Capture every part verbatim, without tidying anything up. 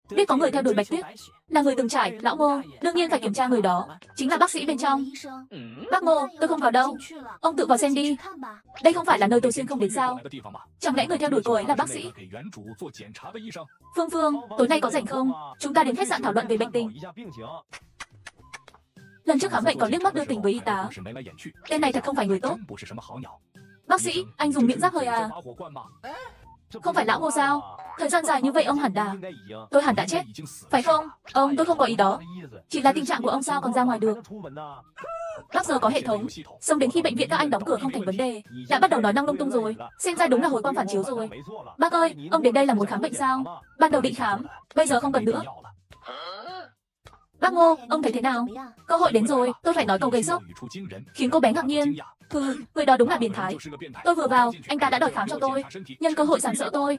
Biết có người theo đuổi Bạch Tuyết, là người từng trải, lão Ngô, đương nhiên phải kiểm tra người đó, chính là bác sĩ bên trong. Bác Ngô, tôi không vào đâu, ông tự vào xem đi. Đây không phải là nơi tôi xuyên không đến sao? Chẳng lẽ người theo đuổi cô ấy là bác sĩ? Phương Phương, tối nay có rảnh không? Chúng ta đến khách sạn thảo luận về bệnh tình. Lần trước khám bệnh còn liếc mắt đưa tình với y tá. Tên này thật không phải người tốt. Bác sĩ, anh dùng miệng rác hơi à? Không phải lão Ngô sao? Thời gian dài như vậy ông hẳn đã... Tôi hẳn đã chết. Phải không? Ông, tôi không có ý đó. Chỉ là tình trạng của ông sao còn ra ngoài được. Bác giờ có hệ thống. Sống đến khi bệnh viện các anh đóng cửa không thành vấn đề. Đã bắt đầu nói năng lung tung rồi. Xem ra đúng là hồi quang phản chiếu rồi. Bác ơi, ông đến đây là muốn khám bệnh sao? Ban đầu định khám, bây giờ không cần nữa. Bác Ngô, ông thấy thế nào? Cơ hội đến rồi, tôi phải nói câu gây sốc, khiến cô bé ngạc nhiên. Hừ, người đó đúng là biến thái. Tôi vừa vào, anh ta đã đòi khám cho tôi, nhân cơ hội sàm sỡ tôi.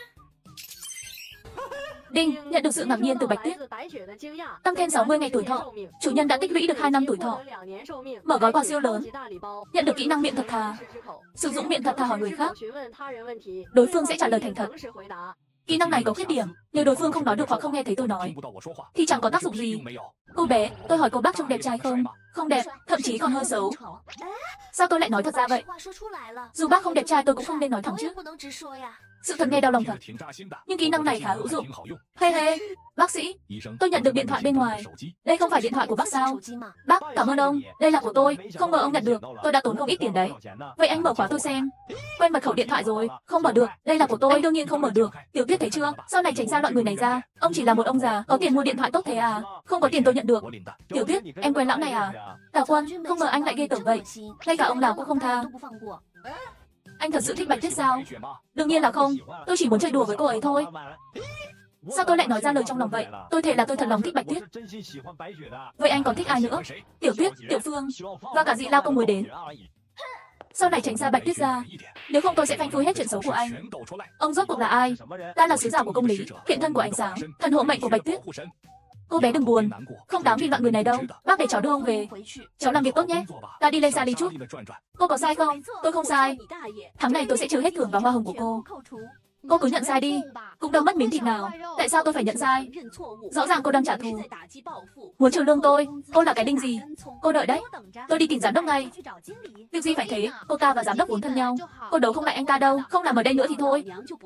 Đinh, nhận được sự ngạc nhiên từ Bạch Tuyết. Tăng thêm sáu mươi ngày tuổi thọ, chủ nhân đã tích lũy được hai năm tuổi thọ. Mở gói quà siêu lớn, nhận được kỹ năng miệng thật thà. Sử dụng miệng thật thà hỏi người khác, đối phương sẽ trả lời thành thật. Kỹ năng này có khuyết điểm, nếu đối phương không nói được hoặc không nghe thấy tôi nói, thì chẳng có tác dụng gì. Cô bé, tôi hỏi cô bác trông đẹp trai không? Không đẹp, thậm chí còn hơi xấu. Sao tôi lại nói thật ra vậy? Dù bác không đẹp trai tôi cũng không nên nói thẳng chứ. Sự thật nghe đau lòng thật. Nhưng kỹ năng này khá hữu dụng. Hey hey, bác sĩ, tôi nhận được điện thoại bên ngoài. Đây không phải điện thoại của bác sao? Bác, cảm ơn ông, đây là của tôi. Không ngờ ông nhận được, tôi đã tốn không ít tiền đấy. Vậy anh mở khóa tôi xem. Quen mật khẩu điện thoại rồi, không mở được. Đây là của tôi, anh đương nhiên không mở được. Tiểu Tuyết thấy chưa? Sau này tránh xa loại người này ra. Ông chỉ là một ông già, có tiền mua điện thoại tốt thế à? Không có tiền tôi nhận được. Tiểu Tuyết, em quen lão này à? Đào Quân, không ngờ anh lại ghê tởm vậy. Ngay cả ông Lào cũng không tha. Anh thật sự thích Bạch Tuyết sao? Đương nhiên là không, tôi chỉ muốn chơi đùa với cô ấy thôi. Sao tôi lại nói ra lời trong lòng vậy? Tôi thề là tôi thật lòng thích Bạch Tuyết. Vậy anh còn thích ai nữa? Tiểu Tuyết, Tiểu Phương, và cả Dị Lao Công mới đến. Sau này tránh xa Bạch Tuyết ra, nếu không tôi sẽ phanh phui hết chuyện xấu của anh. Ông rốt cuộc là ai? Ta là sứ giả của công lý, hiện thân của ánh sáng, thần hộ mệnh của Bạch Tuyết. Cô bé đừng buồn, không đáng vì loại người này đâu. Bác để cháu đưa ông về. Cháu làm việc tốt nhé. Ta đi lên xa đi chút. Cô có sai không? Tôi không sai. Tháng này tôi sẽ trừ hết thưởng và hoa hồng của cô. Cô cứ nhận sai đi, cũng đâu mất miếng thịt nào. Tại sao tôi phải nhận sai? Rõ ràng cô đang trả thù, muốn trừ lương tôi. Cô là cái đinh gì? Cô đợi đấy, tôi đi tìm giám đốc ngay. Việc gì phải thế? Cô ta và giám đốc vốn thân nhau. Cô đấu không lại anh ta đâu. Không làm ở đây nữa thì thôi.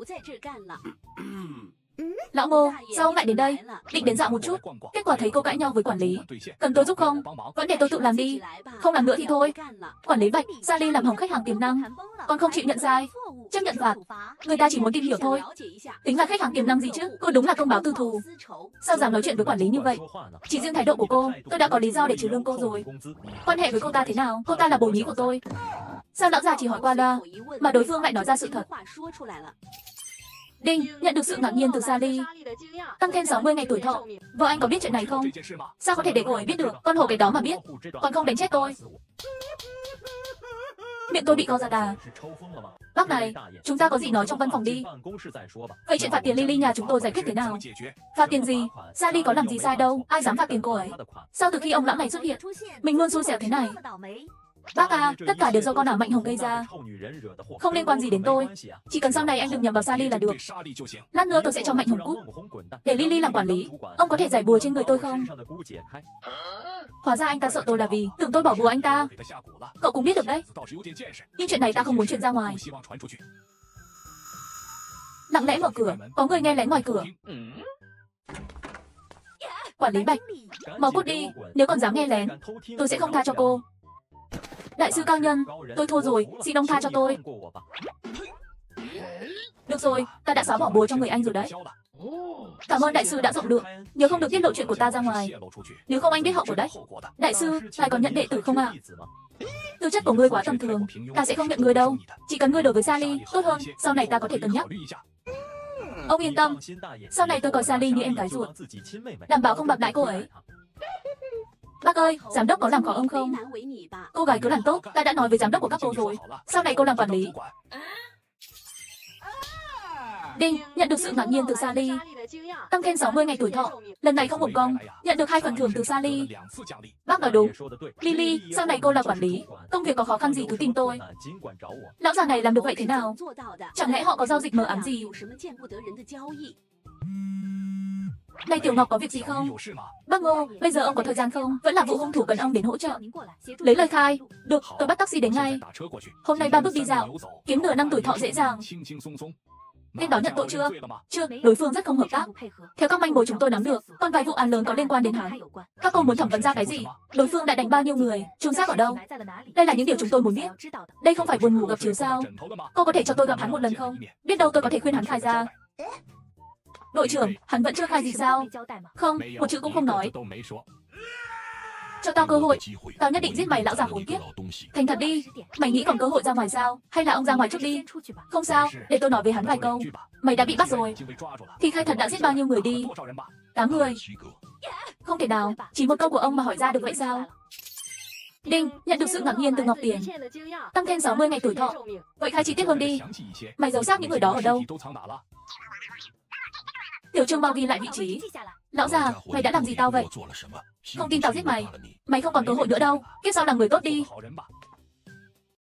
Lão Ngô, sao ông lại đến đây? Định đến dạo một chút. Kết quả thấy cô cãi nhau với quản lý. Cần tôi giúp không? Vẫn để tôi tự làm đi. Không làm nữa thì thôi. Quản lý Bạch, Sally làm hỏng khách hàng tiềm năng. Con không chịu nhận sai, chấp nhận phạt. Người ta chỉ muốn tìm hiểu thôi. Tính là khách hàng tiềm năng gì chứ? Cô đúng là thông báo tư thù. Sao dám nói chuyện với quản lý như vậy? Chỉ riêng thái độ của cô, tôi đã có lý do để trừ lương cô rồi. Quan hệ với cô ta thế nào? Cô ta là bồ nhí của tôi. Sao lão già chỉ hỏi qua loa, mà đối phương lại nói ra sự thật? Đinh, nhận được sự ngạc nhiên từ Sally. Tăng thêm sáu mươi ngày tuổi thọ. Vợ anh có biết chuyện này không? Sao có thể để cô ấy biết được? Con hổ cái đó mà biết, còn không đánh chết tôi. Miệng tôi bị co giật à? Bác này, chúng ta có gì nói trong văn phòng đi. Vậy chuyện phạt tiền Lily nhà chúng tôi giải quyết thế nào? Phạt tiền gì? Sally có làm gì sai đâu, ai dám phạt tiền cô ấy? Sao từ khi ông lão này xuất hiện, mình luôn xui xẻo thế này? Bác à, tất cả đều do con ảo Mạnh Hồng gây ra. Không liên quan gì đến tôi. Chỉ cần sau này anh đừng nhầm vào Sally là được. Lát nữa tôi sẽ cho Mạnh Hồng cút, để Lily làm quản lý. Ông có thể giải bùa trên người tôi không? Hóa ra anh ta sợ tôi là vì tưởng tôi bỏ bùa anh ta. Cậu cũng biết được đấy. Nhưng chuyện này ta không muốn truyền ra ngoài. Lặng lẽ mở cửa, có người nghe lén ngoài cửa. Quản lý Bạch, mau cút đi. Nếu còn dám nghe lén, tôi sẽ không tha cho cô. Đại sư cao nhân, tôi thua rồi, xin ông tha cho tôi. Được rồi, ta đã xóa bỏ bùa trong người anh rồi đấy. Cảm ơn đại sư đã rộng lượng, nhớ không được tiết lộ chuyện của ta ra ngoài. Nếu không anh biết hậu của đấy. Đại sư, ngài còn nhận đệ tử không ạ? Tư chất của ngươi quá tầm thường, ta sẽ không nhận ngươi đâu. Chỉ cần ngươi đối với Sally tốt hơn, sau này ta có thể cân nhắc. Ông yên tâm, sau này tôi coi Sally như em gái ruột, đảm bảo không bạc đãi cô ấy. Bác ơi, giám đốc có làm khó ông không? Cô gái cứ làm tốt, ta đã nói với giám đốc của các cô rồi. Sau này cô làm quản lý. Đinh, nhận được sự ngạc nhiên từ Sally. Tăng thêm sáu mươi ngày tuổi thọ. Lần này không hưởng công, nhận được hai phần thưởng từ Sally. Bác nói đúng. Lily, sau này cô là quản lý, công việc có khó khăn gì cứ tìm tôi. Lão già này làm được vậy thế nào? Chẳng lẽ họ có giao dịch mờ ám gì? Này Tiểu Ngọc có việc gì không? Bác Ngô, bây giờ ông có thời gian không? Vẫn là vụ hung thủ cần ông đến hỗ trợ. Lấy lời khai. Được, tôi bắt taxi đến ngay. Hôm nay ba bước đi dạo, kiếm nửa năm tuổi thọ dễ dàng. Bên đó nhận tội chưa? Chưa, đối phương rất không hợp tác. Theo các manh mối chúng tôi nắm được, còn vài vụ án lớn có liên quan đến hắn. Các cô muốn thẩm vấn ra cái gì? Đối phương đã đánh bao nhiêu người? Chôn xác ở đâu? Đây là những điều chúng tôi muốn biết. Đây không phải buồn ngủ gặp chiếu sao? Cô có thể cho tôi gặp hắn một lần không? Biết đâu tôi có thể khuyên hắn khai ra. Đội trưởng, hắn vẫn chưa khai gì sao? Không, một chữ cũng không nói. Cho tao cơ hội, tao nhất định giết mày lão già khốn kiếp. Thành thật đi, mày nghĩ còn cơ hội ra ngoài sao? Hay là ông ra ngoài trước đi? Không sao, để tôi nói với hắn vài câu. Mày đã bị bắt rồi. Thì khai thật đã giết bao nhiêu người đi? Tám người. Không thể nào, chỉ một câu của ông mà hỏi ra được vậy sao? Đinh, nhận được sự ngạc nhiên từ Ngọc Tiền. Tăng thêm sáu mươi ngày tuổi thọ. Vậy khai chi tiết hơn đi. Mày giấu xác những người đó ở đâu? Tiểu Trương mau ghi lại vị trí. Lão già, mày đã làm gì tao vậy? Không tin tao giết mày. Mày không còn cơ hội nữa đâu. Kiếp sau làm người tốt đi.